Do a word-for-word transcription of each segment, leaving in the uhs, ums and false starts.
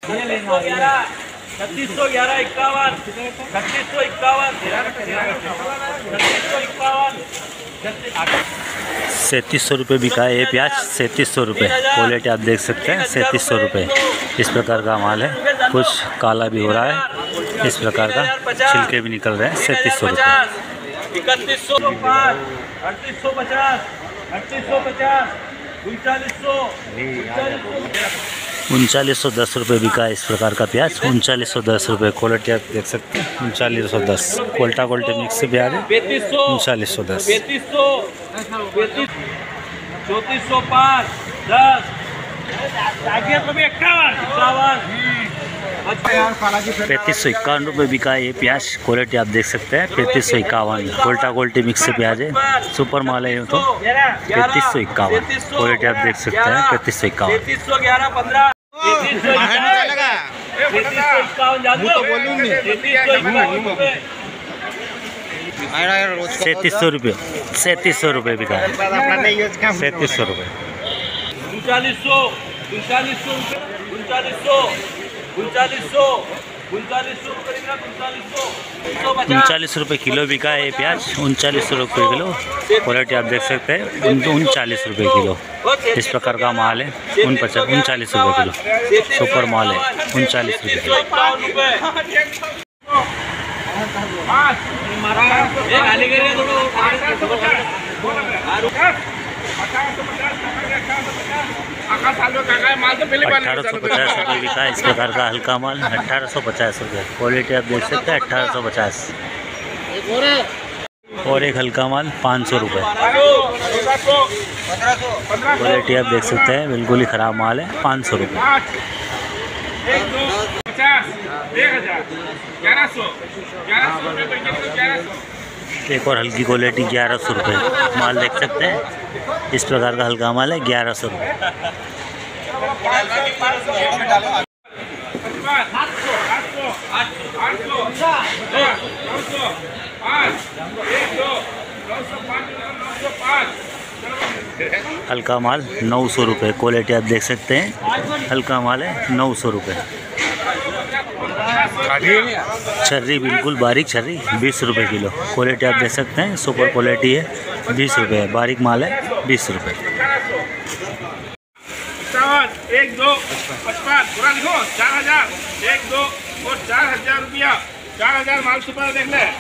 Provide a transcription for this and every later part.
छत्तीस सौ ग्यारह इक्यावन, छत्तीस सौ इक्यावन, छत्तीस सौ इक्यावन, सैंतीस सौ रुपये बिका है ये प्याज, सैंतीस सौ रुपये क्वालिटी आप देख सकते हैं, सैंतीस सौ रुपये इस प्रकार का माल है। कुछ काला भी हो रहा है, इस प्रकार का छिलके भी निकल रहे हैं। सैंतीस सौ रुपये, इकतीस सौ पाँच, अड़तीस सौ पचास, अड़तीस सौ पचास, उनचालीस सौ, उनचालीस सौ दस रुपये बिका है इस प्रकार का प्याज, उनचालीस सौ दस रुपये क्वालिटी आप देख सकते हैं, उनचालीस सौ दस कोल्टा कोल्टे मिक्स प्याज है, उनचालीस सौ दस, पैंतीस सौ, चौंतीस सौ पाँच, दस, इक्यावन, पैंतीस सौ इक्यावन रुपये बिका है ये प्याज, क्वालिटी आप देख सकते हैं, पैंतीस सौ इक्यावन कोल्टा कोल्टी मिक्स प्याज है, सुपर माल है तो पैंतीस सौ इक्यावन क्वालिटी आप देख सकते हैं, पैंतीस सौ इक्यावन, पैंतीस सौ ग्यारह पंद्रह, पैंतीस सौ सैंतीस सौ रुपये, सैंतीस सौ रुपये बिका है, सैंतीस सौ रुपये, उनचालीस सौ, उनचालीस सौ, उनचालीस सौ, उनचालीस सौ, उनचालीस सौ, उनचालीस रुपये किलो बिका है ये प्याज, उनचालीस सौ रुपये किलो क्वालिटी आप देख सकते हैं, उनचालीस रुपये किलो इस प्रकार का माल है, उन पचास उनचालीस रुपये किलो सुपर माल है, उनचालीस रुपये किलो। अठारह सौ पचास रुपये बिका है इस प्रकार का हल्का माल, अठारह सौ पचास रुपये क्वालिटी आप देख सकते हैं, अठारह सौ पचास। और एक हल्का माल पाँच सौ रुपये क्वालिटी आप देख सकते हैं, बिल्कुल ही ख़राब माल है, पाँच सौ रुपये। एक और हल्की क्वालिटी ग्यारह सौ रुपये माल देख सकते हैं, इस प्रकार का हल्का माल है, ग्यारह सौ रुपये। हल्का माल नौ सौ रुपये क्वालिटी आप देख सकते हैं, हल्का माल है नौ सौ रुपये। छर्री बिल्कुल बारीक छर्री बीस रुपये किलो क्वालिटी आप देख सकते हैं, सुपर क्वालिटी है, बीस रुपये बारीक माल है, बीस रुपये। एक दो पचपन पूरा लिखो, चार हजार, एक दो और चार हजार रुपया, चार हजार माल सुपर देख ले,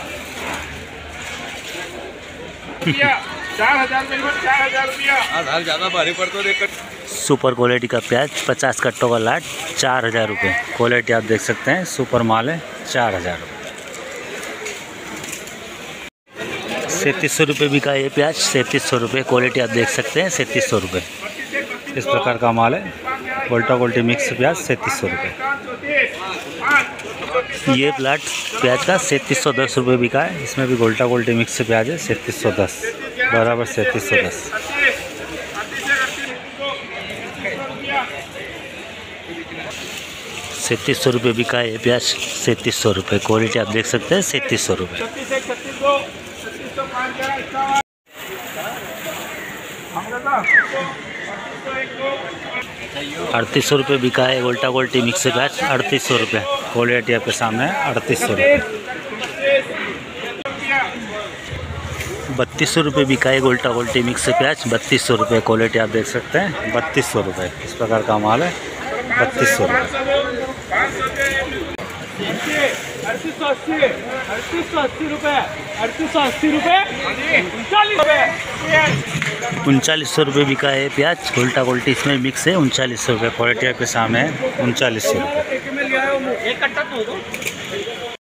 चार हजार रुपये, चार हजार रुपया ज्यादा भारी पड़ता देख। सुपर क्वालिटी का प्याज पचास कट्टों का लाट, चार हज़ार रुपये क्वालिटी आप देख सकते हैं, सुपर माल है, चार हज़ार रुपये। सैंतीस सौ रुपये बिका ये प्याज, सैंतीस सौ रुपये क्वालिटी आप देख सकते हैं, सैंतीस सौ रुपये इस प्रकार का माल है, कोल्टा कोल्टी मिक्स प्याज सैंतीस सौ रुपये। ये प्लाट प्याज का सैंतीस सौ दस रुपये बिका है, इसमें भी गोल्टा कोल्टी मिक्स प्याज है, सैंतीस सौ दस बराबर सैंतीस सौ दस। सैंतीस सौ रुपये बिका है ये प्याज, सैंतीस सौ रुपये क्वालिटी आप देख सकते हैं, सैंतीस सौ रुपये। अड़तीस सौ रुपये बिका है गोल्टा गोल्टी मिक्स प्याज, अड़तीस सौ रुपये क्वालिटी आपके सामने है, अड़तीस सौ रुपये। बत्तीस सौ रुपये बिका है गोल्टा गोल्टी मिक्स प्याज, बत्तीस सौ रुपये क्वालिटी आप देख सकते हैं, बत्तीस सौ रुपये इस प्रकार का माल है, बत्तीस सौ रुपये। अड़तीस सौ अस्सी, अड़तीस सौ अस्सी रुपये, अड़तीस सौ अस्सी रुपये, उनचालीस रुपये, उनचालीस सौ रुपये बिका है प्याज, गोल्टा गोल्टी इसमें मिक्स है, उनचालीस सौ रुपये क्वालिटी आपके सामने है, उनचालीस सौ रुपये।